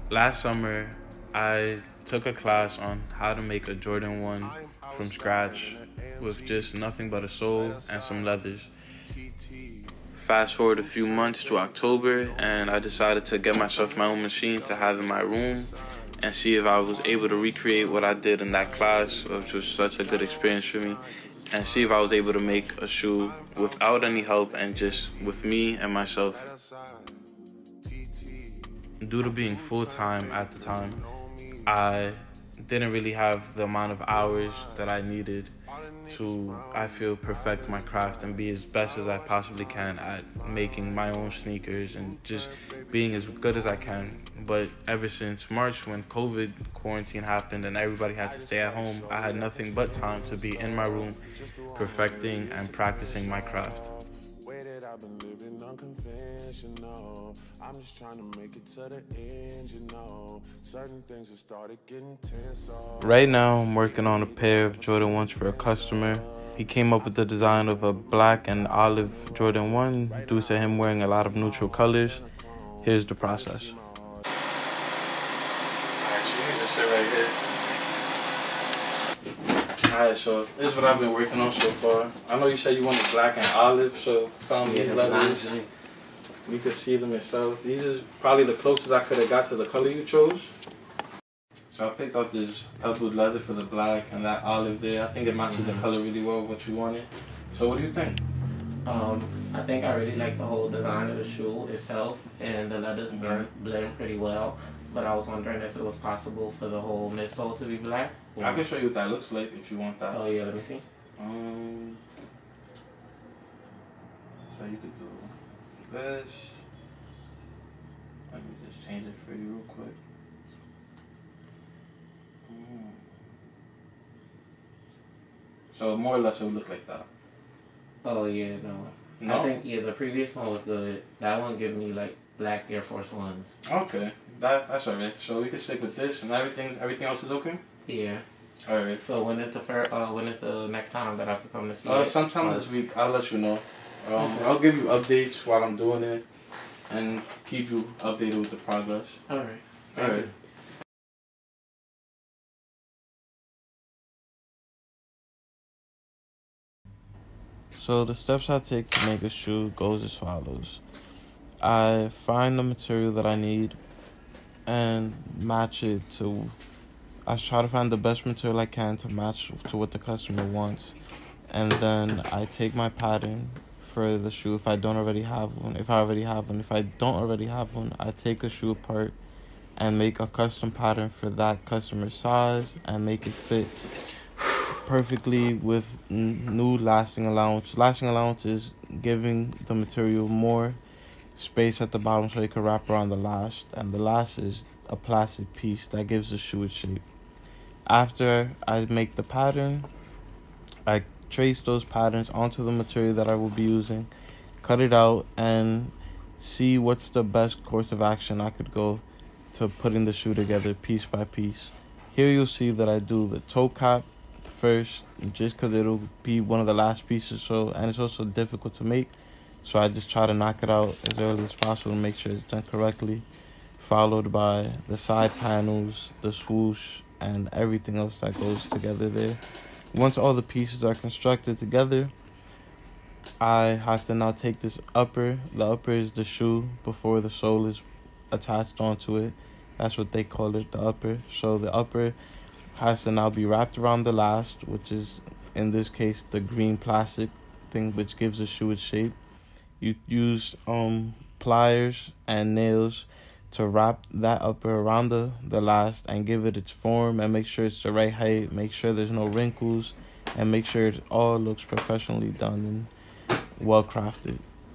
Last summer, I took a class on how to make a Jordan 1 from scratch with just nothing but a sole and some leathers. Fast forward a few months to October, and I decided to get myself my own machine to have in my room and see if I was able to recreate what I did in that class, which was such a good experience for me, and see if I was able to make a shoe without any help and just with me and myself. Due to being full-time at the time, I didn't really have the amount of hours that I needed to, I feel, perfect my craft and be as best as I possibly can at making my own sneakers and just being as good as I can. But ever since March, when COVID quarantine happened and everybody had to stay at home, I had nothing but time to be in my room perfecting and practicing my craft. I've been living unconventional. I'm just trying to make it to the end, you know. Certain things have started getting tense. Right now, I'm working on a pair of Jordan 1s for a customer. He came up with the design of a black and olive Jordan 1 due to him wearing a lot of neutral colors. Here's the process. Alright, so you just sit right here. Alright, so this is what I've been working on so far. I know you said you wanted black and olive, so found these leathers. You could see them yourself. These is probably the closest I could have got to the color you chose. So I picked out this pebbled leather for the black and that olive there. I think it matches the color really well, what you wanted. So what do you think? I think I really like the whole design of the shoe itself, and the leathers blend pretty well. But I was wondering if it was possible for the whole midsole to be black. I can show you what that looks like if you want that. Oh yeah, let me see. So you could do this. Let me just change it for you real quick. So more or less it would look like that. Oh yeah, no. I think the previous one was good. That one gave me like black Air Force Ones. Okay, that's alright. So we can stick with this, and everything else is okay. Yeah. Alright. So when is the next time that I have to come to see it? Sometime this week. I'll let you know. I'll give you updates while I'm doing it, and keep you updated with the progress. Alright. Alright. So the steps I take to make a shoe goes as follows. I find the material that I need and match it to... I try to find the best material I can to match to what the customer wants. And then I take my pattern for the shoe if I don't already have one. If I already have one. If I don't already have one, I take a shoe apart and make a custom pattern for that customer's size and make it fit perfectly with new lasting allowance. Lasting allowance is giving the material more space at the bottom so you can wrap around the last, and the last is a plastic piece that gives the shoe its shape. After I make the pattern, I trace those patterns onto the material that I will be using, cut it out, and see what's the best course of action I could go to putting the shoe together piece by piece. Here you'll see that I do the toe cap first, just because it'll be one of the last pieces, and it's also difficult to make, so I just try to knock it out as early as possible to make sure it's done correctly, followed by the side panels, the swoosh, and everything else that goes together there. Once all the pieces are constructed together, I have to now take this upper. The upper is the shoe before the sole is attached onto it. That's what they call it, the upper. So the upper has to now be wrapped around the last, which is in this case the green plastic thing which gives the shoe its shape. You use pliers and nails to wrap that upper around the last and give it its form and make sure it's the right height, make sure there's no wrinkles, and make sure it all looks professionally done and well crafted.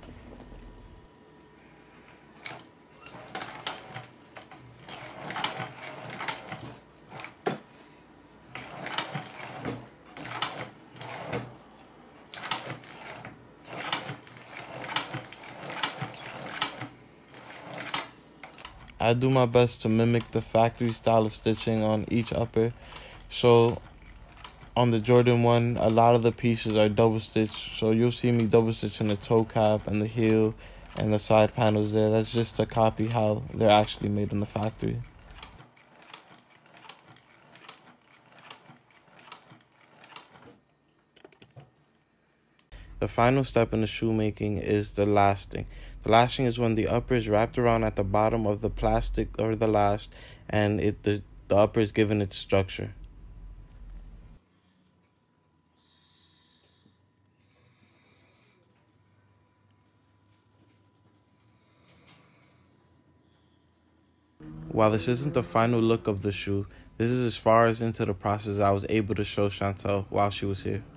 I do my best to mimic the factory style of stitching on each upper. So on the Jordan 1, a lot of the pieces are double stitched. So you'll see me double stitching the toe cap and the heel and the side panels there. That's just to copy how they're actually made in the factory. The final step in the shoemaking is the lasting. The lasting is when the upper is wrapped around at the bottom of the plastic or the last, and the upper is given its structure. While this isn't the final look of the shoe, this is as far as into the process I was able to show Chantel while she was here.